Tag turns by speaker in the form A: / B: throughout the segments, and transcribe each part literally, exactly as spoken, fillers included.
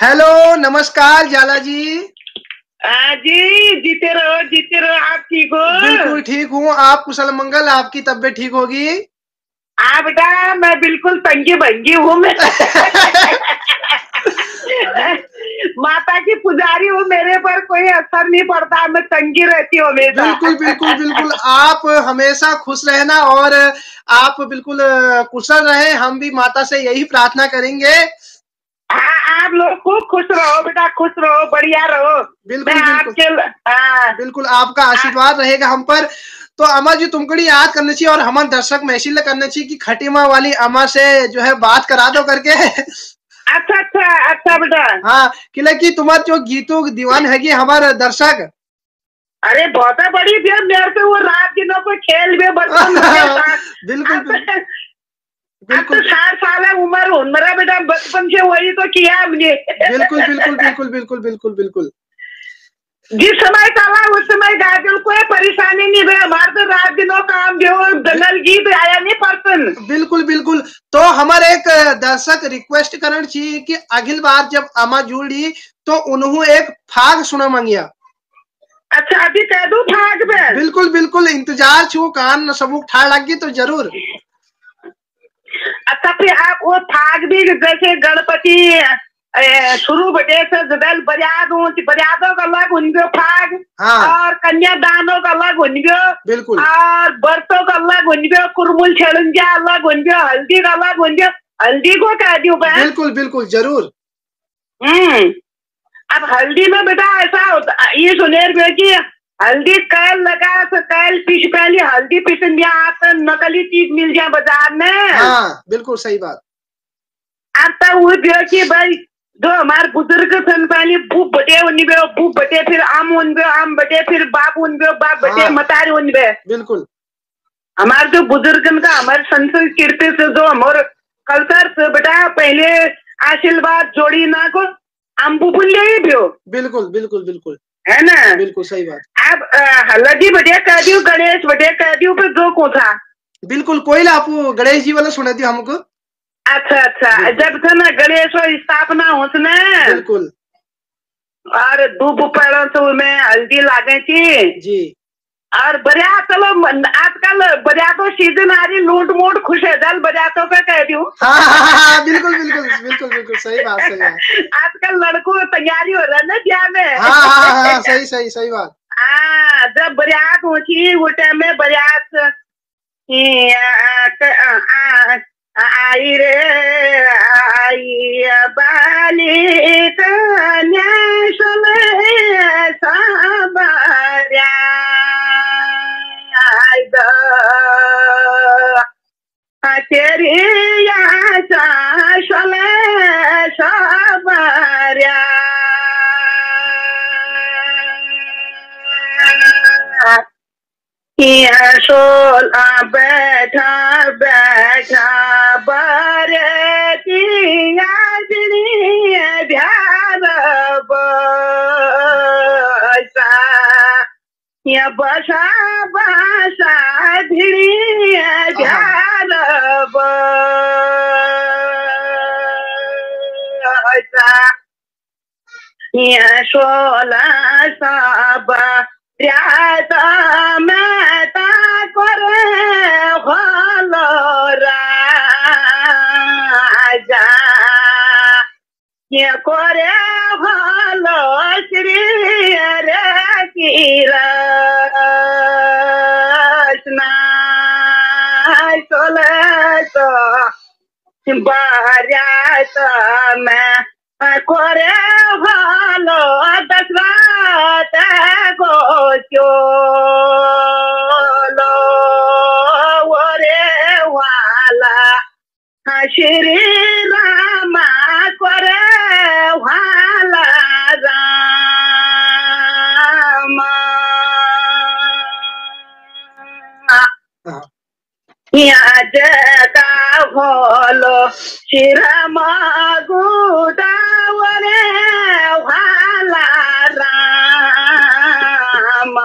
A: Hello, नमस्कार जाला जी।
B: हाँ जी, जीते रहो जीते रहो। आप ठीक हो?
A: बिल्कुल ठीक हूँ। आप कुशल मंगल, आपकी तबीयत ठीक होगी?
B: हाँ बेटा, मैं बिल्कुल तंगी भंगी हूँ मैं। माता की पुजारी हूँ, मेरे पर कोई असर नहीं पड़ता, मैं तंगी रहती हूँ हमेशा।
A: बिल्कुल बिल्कुल बिल्कुल, आप हमेशा खुश रहना और आप बिल्कुल कुशल रहे। हम भी माता से यही प्रार्थना करेंगे।
B: हाँ, आप लोग खूब खुश रहो बेटा, खुश रहो, बढ़िया रहो।
A: बिल्कुल
B: मैं
A: बिल्कुल
B: आपके हाँ,
A: बिल्कुल आपका आशीर्वाद रहेगा हम पर। तो अम्मा जी तुमको याद करना चाहिए और हमारे दर्शक मैसेज करना चाहिए कि खटीमा वाली अम्मा से जो है बात करा दो करके।
B: अच्छा अच्छा अच्छा बेटा।
A: हाँ, कि तुम्हारे जो गीतों दीवान है हमारे दर्शक।
B: अरे बहुत बड़ी भी मेरे पे वो रात दिनों को खेल भी बचपन
A: बिल्कुल
B: अब
A: बिल्कुल
B: अब तो
A: बिल्कुल
B: साठ साल है उम्र हो मेरा बेटा, बचपन से वही तो किया हमने।
A: बिल्कुल बिल्कुल बिल्कुल बिल्कुल बिल्कुल बिल्कुल
B: जिस समय चला उस समय गा दो, कोई परेशानी नहीं भाई। हमारे तो रात दिनों काम जो दंगल गीत आया नहीं पर्सन।
A: बिल्कुल बिल्कुल। तो हमारे एक दर्शक रिक्वेस्ट करना चाहिए कि अगली बार जब अम्मा जुड़ी तो उन्होंने एक फाग सुना मांगिया।
B: अच्छा, अभी कह दू फाग में?
A: बिल्कुल बिल्कुल, इंतजार छू कान सब ठाड़ लगी तो जरूर।
B: अच्छा, फिर आप वो फाग भी जैसे गणपति शुरू बजे से जदल बजादो बजादो का अलग उनको फाग।
A: हाँ।
B: और कन्यादानों का अलग उनको।
A: बिल्कुल।
B: और बरसों का अलग उनको, कुरमुल छेड़ंजा अलग उनको, हल्दी का अलग उनको। हल्दी को कह दू मैं।
A: बिल्कुल बिल्कुल जरूर।
B: हम्म अब हल्दी में बेटा ऐसा होता, ये सुनेर में कि हल्दी कैल लगा तो कैल पीस पहली हल्दी पीसन दिया, आप नकली चीज मिल जाए बाजार में।
A: हाँ बिल्कुल सही बात।
B: अब तो वो कि भाई जो हमारे बुजुर्ग सन पहले बूब बटे उन बूब बटे, फिर आम उन आम बटे, फिर बाप उन बाप बटे,
A: हाँ,
B: मतार उन
A: बिल्कुल।
B: हमारे जो बुजुर्गन का हमारे संस्कृति से जो हमारे कल्चर से बेटा पहले आशीर्वाद जोड़ी ना को हम बुबुल ले भी हो।
A: बिल्कुल बिल्कुल बिल्कुल
B: है ना?
A: बिल्कुल सही बात।
B: अब हल्दी बढ़िया कह दियो, गणेश बढ़िया कह दियो, फिर दो को था।
A: बिल्कुल कोई आप गणेश जी वाला सुना दियो हमको।
B: अच्छा अच्छा, जब था ना गणेश स्थापना हो
A: बिल्कुल।
B: और धूप पेड़ों से उनमें हल्दी लागे थी
A: जी।
B: और बजा चलो आजकल बजा तो सीजन आ रही, लूट मूट खुश है दल बजातों का कह दू।
A: हाँ हाँ हाँ बिल्कुल बिल्कुल बिल्कुल बिल्कुल सही बात सही बात।
B: आजकल लड़कों तैयारी हो रहा है ना क्या में।
A: हाँ हाँ हाँ सही सही सही बात।
B: हाँ, जब बरियात होती वो टाइम में बरियात आई रे आई बाली कन्या साबर्या तेरी साबर्या सोला बैठा बैठा बरे ध्यान बसा या बसा बसा धिड़ी ध्यान बसा या सोला सब राजा माता करे भलो राजा ये करे भलो श्री रे कृष्णा सोले तो बारात में करे भलो दशरथ को चोलो ओरे वाला श्री रामा करे वाला राम जगा भोलो श्रीराम गुदावरे वाला राम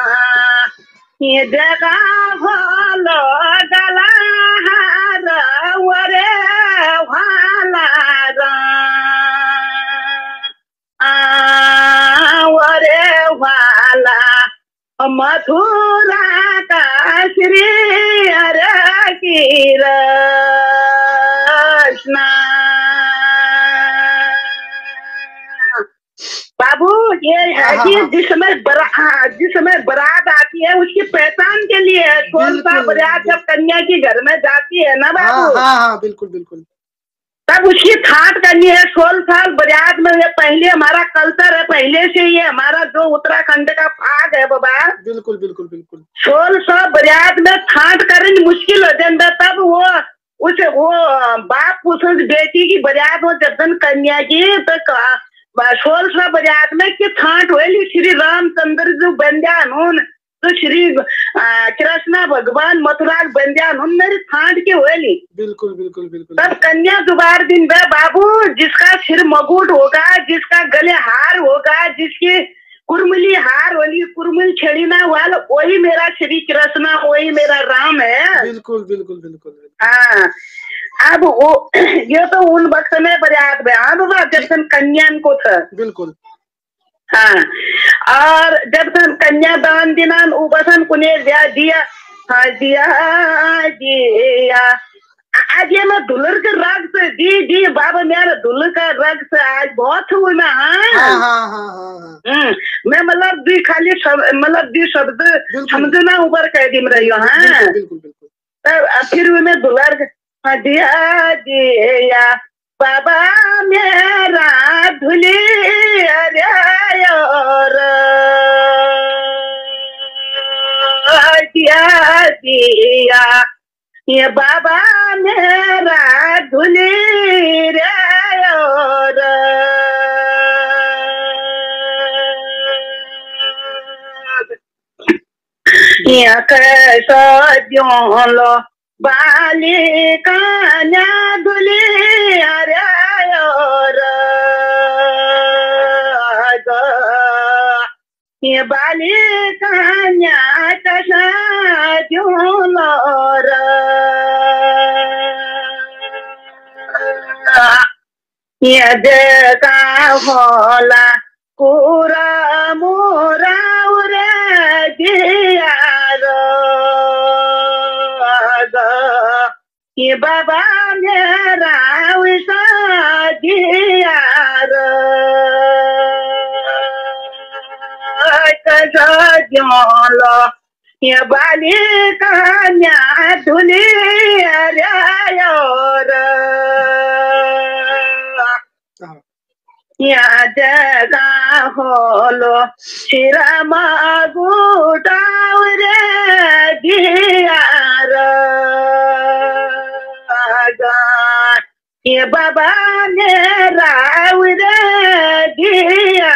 B: जगा भोलो गला हार वरे वाला राम कृष्णा। बाबू ये है कि जिस समय बरा जिस समय बारात आती है उसकी पहचान के लिए है। सोलह साल बारात जब कन्या की घर में जाती है ना बाबू,
A: हाँ हाँ हाँ बिल्कुल बिल्कुल,
B: तब उसकी ठाट करनी है। सोलह साल बारात में ये पहले हमारा कल्चर है, पहले से ये हमारा जो उत्तराखंड का भाग है बाबा।
A: बिल्कुल बिल्कुल बिल्कुल,
B: सोलह साल बारात में ठाट करनी मुश्किल हो जाता, तब वो उस वो बाप उस बेटी की बारात में जब कन्या की तो सोलह सौ बारात में कि ठाट हुई श्री रामचंद्र जो बंध्यान तो श्री कृष्णा भगवान मथुरा बंध्यान मेरी ठाट के हुई।
A: बिल्कुल बिल्कुल बिल्कुल,
B: तब कन्या दोबार दिन बे बाबू जिसका सिर मकुट होगा, जिसका गले हार होगा, जिसकी कुरमुली हार होली, कुरमुल छेड़ी ना वाला वही मेरा श्री कृष्णा, वही मेरा राम है।
A: बिल्कुल बिल्कुल बिल्कुल,
B: हाँ अब वो ये तो उन वक्त में बारात में हाँ बाबा जब तन कन्यान को था।
A: बिल्कुल
B: हाँ और जब तन कन्यादान दिनान उपसन कुने दिया, हाँ दिया दिया आज ये मैं दुल्हन के रग से जी जी बाबा मेरा दुल्हन का रग से आज बहुत हुई मैं। हाँ
A: हाँ हाँ हाँ हाँ,
B: मैं मतलब दी खाली मतलब दी शब्द समझना ऊपर कह दी रही हूँ। हाँ
A: बिल्कुल बिल्कुल,
B: फिर मैं दुल्हन दिया दिया बाबा मेरा धुली और दिया दिया ये बाबा मेरा धुली रे और ये कैसा जो लो बालिका न्या धुली अरे और ये बालिका न्या कैसा जो लो ये जगा भोला पूरा मोरा उरे दिया ये बाबा मेरा वैसा दिया लो ये बालिका न्या धुली अरे और या जगा होलो शिरा मागुटा रे दिया ये बाबा मेरा रे दिया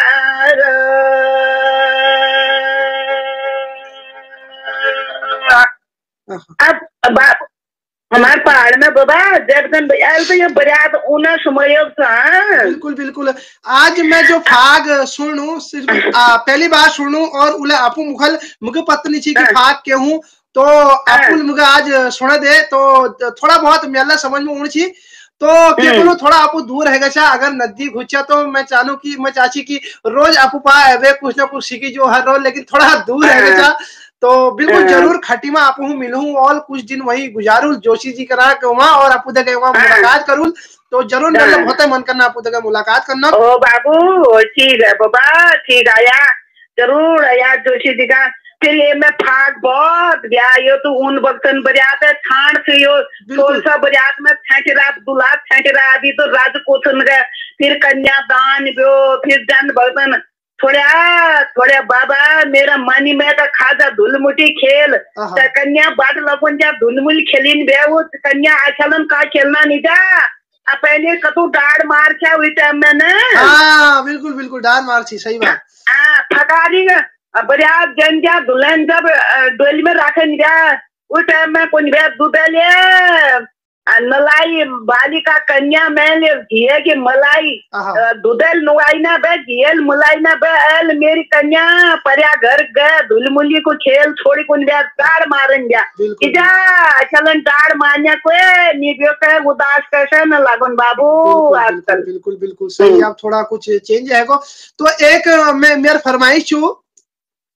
B: अब बाप हमारे पहाड़ में बाबा जब तो ये बारात उन्हें समय था।
A: बिल्कुल बिल्कुल, आज मैं जो फाग सुनू सिर्फ पहली बार सुनू और उले आपू मुखल मुझे पत्नी छी की फाग के हूँ तो आपू मुझे आज सुन दे तो थोड़ा बहुत मेला समझ में उड़ छी तो क्या बोलो थोड़ा आपू दूर रहेगा चा अगर नदी घुचा तो मैं चाहूँ कि मैं चाची की रोज आपू पाए वे कुछ ना कुछ सीखी जो हर रोज लेकिन थोड़ा दूर रहेगा चा तो बिल्कुल जरूर खटीमा आपू मिलूं और कुछ दिन वही गुजारू जोशी जी करा के वहाँ और आपू दे वहाँ मुलाकात करूँ तो जरूर मतलब होता है मन करना आपू दे मुलाकात करना।
B: ओ बाबू ठीक है बाबा ठीक आया जरूर आया जोशी जी का। फिर ये मैं फाग बहुत गया यो तो उन बक्तन बरियात है ठाण से यो सोलसा बरियात में छठ रात दुला छठ रहा अभी तो राजकोथन गए फिर कन्यादान गयो फिर जन भगतन थोड़ा थोड़ा बाबा मेरा मानी में का खाजा धुलमुटी खेल कन्या बाट लपन जा धुलमुल खेलिन बे वो कन्या आचलन का खेलना नहीं जा पहले कतु डाड़ मार क्या हुई टाइम में ना।
A: हाँ बिल्कुल बिल्कुल डाड़ मार थी सही बात।
B: हाँ फटारी बरियात जन जा दुल्हन जब डोली में रखन जा उस टाइम में कौन बे दूध ले नलाई बालिका कन्या में ले घिए की मलाई दूधल नुआई ना बे घियल मुलाई ना बे मेरी कन्या पर्या घर गए धुलमुली को खेल छोड़ी कौन बे डाड़ मारन जा जा चलन डाड़ मारने को निबियो के उदास कैसे न लागन बाबू
A: आजकल। बिल्कुल बिल्कुल सही आप थोड़ा कुछ चेंज है को तो एक मैं मेरे फरमाइश छू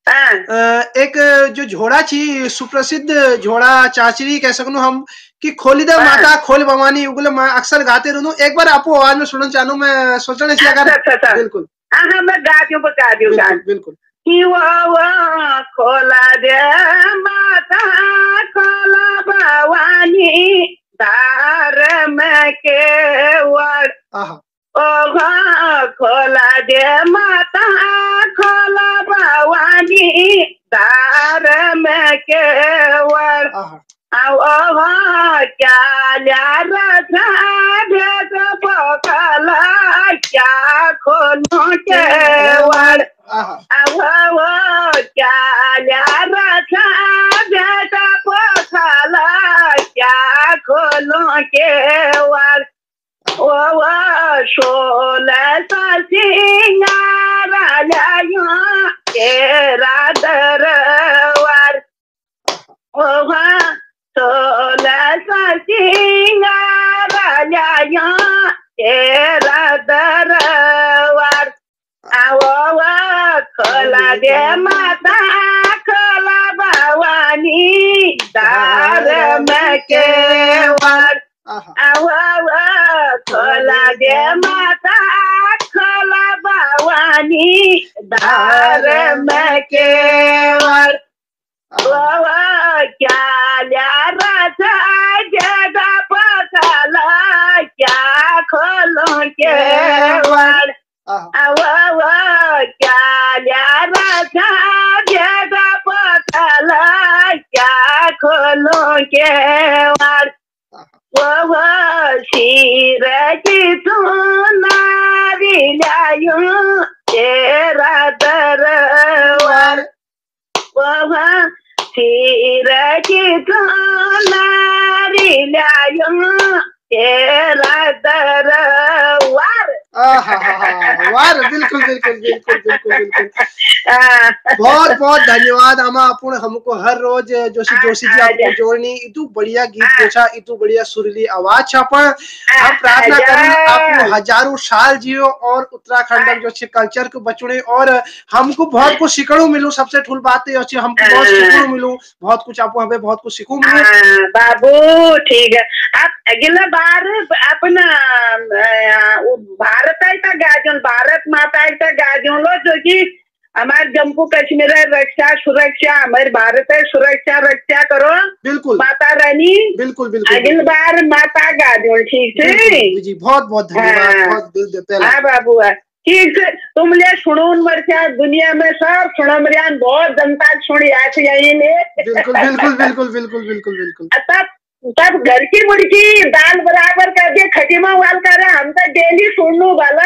A: एक जो झोड़ा छी सुप्रसिद्ध झोड़ा चाचरी कह सकूं हम कि खोली दे माता खोल भवानी उगले मैं अक्सर गाते रहूं। एक बार आपको आवाज में सुनना चाहूं, मैं सोचने से अगर बिल्कुल
B: हाँ मैं गाती हूँ बता दी
A: बिल्कुल
B: कि वो वो खोला दे माता खोला भवानी तार में केवड़ ओ खोला दे माता खोला भवानी तार में केवड़ क्या रखा भेद पकला क्या खोलो केवड़ क्या रखा भेद पकला क्या खोलो केवड़ ओ सोलह सिंगार तेरा दरबार ओ सोलह सिंगार तेरा दरबार आओ खोला दे माता खोला भवानी दार में केवड़ खोला दे माता खोला भवानी दार में केवड़ क्या राजा जगा पकला क्या खोलो केवड़ क्या राजा जगा पकला क्या खोलो केवड़ वो शीर की सुनारी लायूं तेरा दरबार वो शीर की सुनारी लायूं तेरा दरबार।
A: वार बिल्कुल बिल्कुल बिल्कुल बिल्कुल बिल्कुल बहुत बहुत धन्यवाद अमा अपन हमको हर रोज जोशी जोशी जी आपको जोड़नी इतू बढ़िया गीत पूछा इतू बढ़िया सुरीली आवाज छापा। हम प्रार्थना करें आपको हजारों साल जियो और उत्तराखंड जो छे कल्चर को बचुने और हमको बहुत कुछ सीखणु मिलू। सबसे ठुल बात ये अच्छी हमको बहुत सीखणु मिलू, बहुत कुछ आपको हमें बहुत कुछ सीखू मिलू।
B: बाबू ठीक है आप अगला बार अपना भारत आई था गाजन भारत माता आई था गाजन लो जो कि हमारे जम्मू कश्मीर रक्षा सुरक्षा हमारे भारत है सुरक्षा रक्षा करो
A: बिल्कुल
B: माता रानी
A: बिल्कुल बिल्कुल
B: अगली बार माता गाजन ठीक है
A: जी बहुत बहुत धन्यवाद बहुत दिल देते हैं।
B: हाँ बाबू ठीक है तुम ले सुनो मरचा दुनिया में सब सुनो मरियान बहुत जनता सुनी ऐसे यही ले
A: बिल्कुल बिल्कुल बिल्कुल बिल्कुल बिल्कुल बिल्कुल
B: तब तब घर की मुर्गी दाल बराबर कर दिए खटीमा वाल कर रहे हम तो डेली सुनू वाला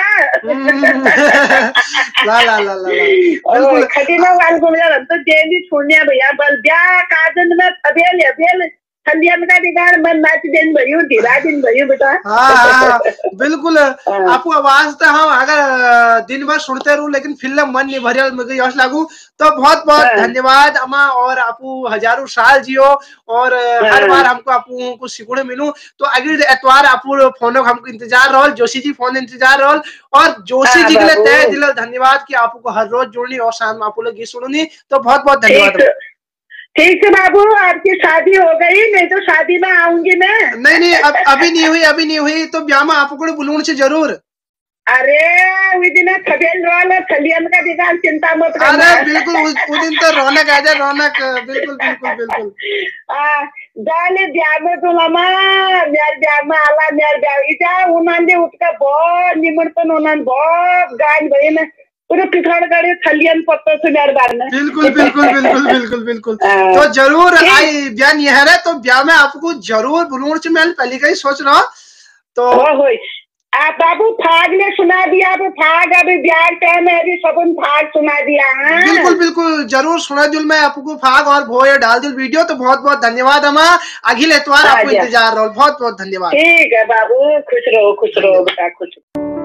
A: ला ला ला ला बिल्कुल
B: खटीमा वाल को हम तो डेली सुनिया भैया बल ब्या काजन में अबेल अबेल खलियन का दिगार मन नाच दिन भरियो धीरा दिन भरियो बेटा।
A: हाँ बिल्कुल आपको आवाज तो हम अगर दिन भर सुनते रहूं लेकिन फिल्म मन नहीं भरिया मुझे यश लागू तो बहुत बहुत धन्यवाद अम्मा और आपू हजारों साल जियो और हर बार हमको आपू को सिखने मिलूं। तो अगले एतवार आपू फोन हमको इंतजार रहो जोशी जी फोन इंतजार रहो और जोशी जी के लिए तहे दिल धन्यवाद कि आपको हर रोज जोड़नी और शाम आपू लोग गीत सुननी तो बहुत बहुत धन्यवाद।
B: ठीक है बाबू आपकी शादी हो गई नहीं तो शादी में आऊंगी मैं।
A: नहीं नहीं अब अभी नहीं हुई अभी नहीं हुई तो ब्याह में आपको बुलाने से जरूर।
B: अरे उस दिन खबेल रोल खलियन का दिगार चिंता मत करना।
A: अरे बिल्कुल उस दिन तो रौनक आ जाए रौनक बिल्कुल बिल्कुल बिल्कुल
B: जाले ब्याह में तो मामा मेरे ब्याह में आला मेरे ब्याह इजा उन्होंने उसका बहुत निमंत्रण उन्होंने बहुत गान भाई में पूरे पिछड़ गए खलियन पत्तों से मेहरबान है।
A: बिल्कुल बिल्कुल बिल्कुल बिल्कुल बिल्कुल तो जरूर आई ब्याह नहीं है तो ब्याह में आपको जरूर बुलाने से मैं पहले का ही सोच रहा तो
B: आप बाबू फाग ने सुना दिया अब फाग अभी ब्याह टाइम है अभी सबन फाग सुना दिया है।
A: बिल्कुल बिल्कुल जरूर सुना दिल मैं आपको फाग और भोए डाल दिल वीडियो तो बहुत बहुत धन्यवाद अम्मा अगले एतवार आपको इंतजार रहो बहुत बहुत धन्यवाद।
B: ठीक है बाबू खुश रहो खुश रहो बेटा खुश रहो।